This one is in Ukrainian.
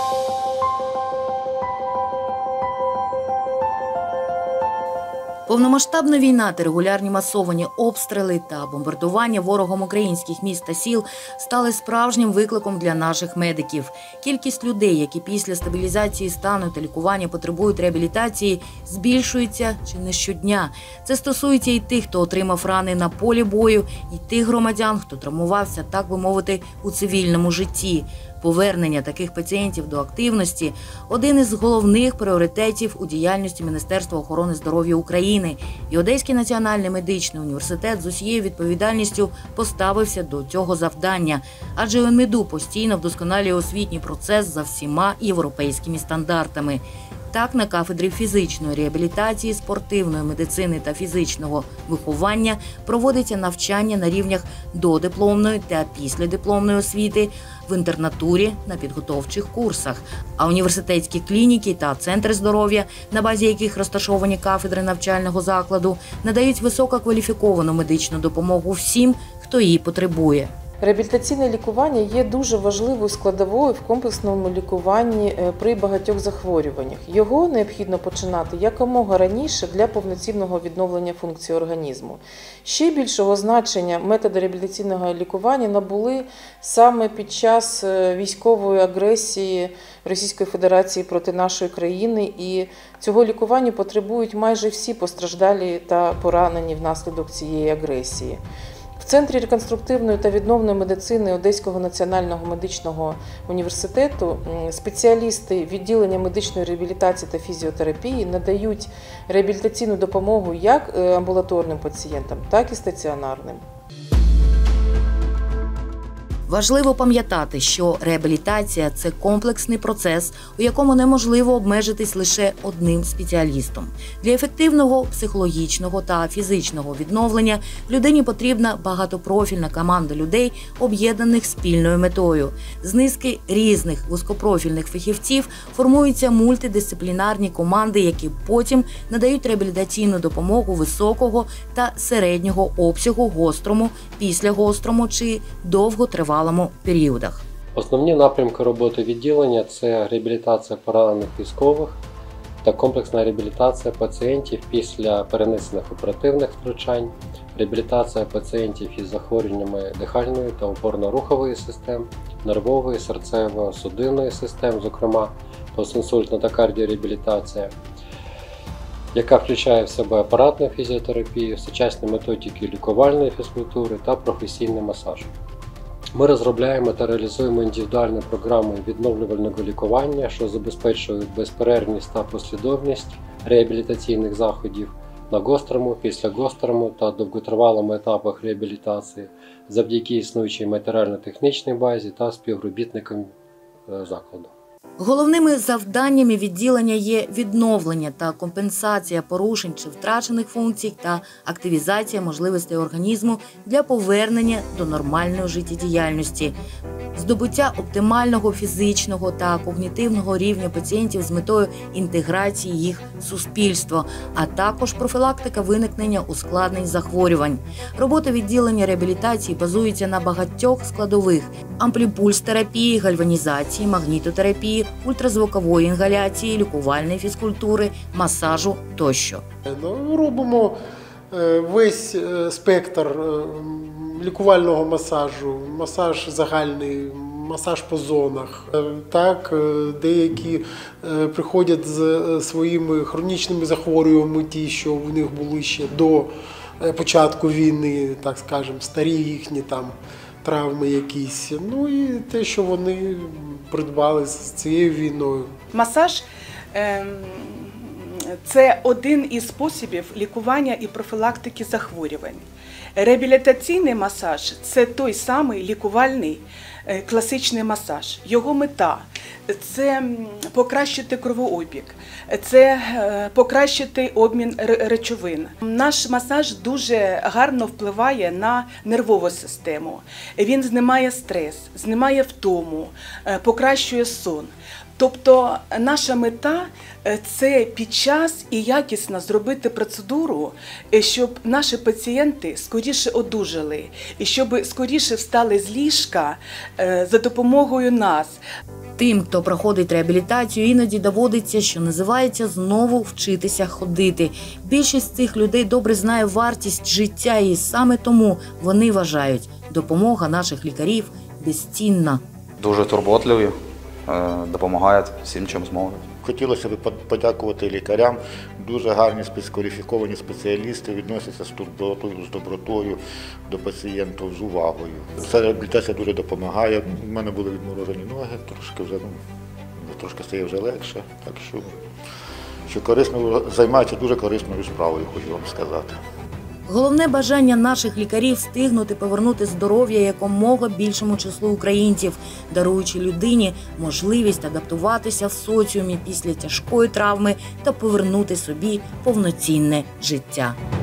Повномасштабна війна та регулярні масовані обстріли та бомбардування ворогом українських міст та сіл стали справжнім викликом для наших медиків. Кількість людей, які після стабілізації стану та лікування потребують реабілітації, збільшується чи не щодня. Це стосується і тих, хто отримав рани на полі бою, і тих громадян, хто травмувався, так би мовити, у цивільному житті. Повернення таких пацієнтів до активності – один із головних пріоритетів у діяльності Міністерства охорони здоров'я України. І Одеський національний медичний університет з усією відповідальністю поставився до цього завдання. Адже УНМЕДУ постійно вдосконалює освітній процес за всіма європейськими стандартами. Так, на кафедрі фізичної реабілітації, спортивної медицини та фізичного виховання проводиться навчання на рівнях додипломної та післядипломної освіти, в інтернатурі на підготовчих курсах. А університетські клініки та центри здоров'я, на базі яких розташовані кафедри навчального закладу, надають висококваліфіковану медичну допомогу всім, хто її потребує. Реабілітаційне лікування є дуже важливою складовою в комплексному лікуванні при багатьох захворюваннях. Його необхідно починати якомога раніше для повноцінного відновлення функції організму. Ще більшого значення методи реабілітаційного лікування набули саме під час військової агресії Російської Федерації проти нашої країни, і цього лікування потребують майже всі постраждалі та поранені внаслідок цієї агресії. В Центрі реконструктивної та відновної медицини Одеського національного медичного університету спеціалісти відділення медичної реабілітації та фізіотерапії надають реабілітаційну допомогу як амбулаторним пацієнтам, так і стаціонарним. Важливо пам'ятати, що реабілітація – це комплексний процес, у якому неможливо обмежитись лише одним спеціалістом. Для ефективного психологічного та фізичного відновлення людині потрібна багатопрофільна команда людей, об'єднаних спільною метою. З низки різних вузькопрофільних фахівців формуються мультидисциплінарні команди, які потім надають реабілітаційну допомогу високого та середнього обсягу гострому, післягострому чи довготривалому періодах. Основні напрямки роботи відділення – це реабілітація поранених військових та комплексна реабілітація пацієнтів після перенесених оперативних втручань, реабілітація пацієнтів із захворюваннями дихальної та опорно-рухової систем, нервової, серцево-судинної систем, зокрема постінсультна та кардіореабілітація, яка включає в себе апаратну фізіотерапію, сучасні методики лікувальної фізкультури та професійний масаж. Ми розробляємо та реалізуємо індивідуальні програми відновлювального лікування, що забезпечують безперервність та послідовність реабілітаційних заходів на гострому, післягострому та довготривалому етапах реабілітації завдяки існуючій матеріально-технічній базі та співробітникам закладу. Головними завданнями відділення є відновлення та компенсація порушень чи втрачених функцій та активізація можливостей організму для повернення до нормальної життєдіяльності, здобуття оптимального фізичного та когнітивного рівня пацієнтів з метою інтеграції їх в суспільство, а також профілактика виникнення ускладнень захворювань. Робота відділення реабілітації базується на багатьох складових – ампліпульс-терапії, гальванізації, магнітотерапії, ультразвукової інгаляції, лікувальної фізкультури, масажу тощо. Робимо весь спектр лікувального масажу, масаж загальний, масаж по зонах. Так, деякі приходять з своїми хронічними захворюваннями, ті, що в них були ще до початку війни, так скажемо, старі їхні там травми якісь. Ну і те, що вони придбали з цією війною. Масаж – це один із способів лікування і профілактики захворювань. Реабілітаційний масаж – це той самий лікувальний класичний масаж. Його мета – це покращити кровообіг, це покращити обмін речовин. Наш масаж дуже гарно впливає на нервову систему. Він знімає стрес, знімає втому, покращує сон. Тобто наша мета – це під час і якісно зробити процедуру, щоб наші пацієнти скоріше одужали і щоб скоріше встали з ліжка за допомогою нас. Тим, хто проходить реабілітацію, іноді доводиться, що називається, знову вчитися ходити. Більшість цих людей добре знає вартість життя, і саме тому вони вважають, допомога наших лікарів безцінна. Дуже турботливі, допомагають всім, чим зможуть. Хотілося б подякувати лікарям. Дуже гарні спецкваліфіковані спеціалісти відносяться з турботою, з добротою до пацієнтів, з увагою. Ця реабілітація дуже допомагає. У мене були відморожені ноги, трошки стає вже легше. Так що корисно, займаються дуже корисною справою, хочу вам сказати. Головне бажання наших лікарів – встигнути повернути здоров'я якомога більшому числу українців, даруючи людині можливість адаптуватися в соціумі після тяжкої травми та повернути собі повноцінне життя.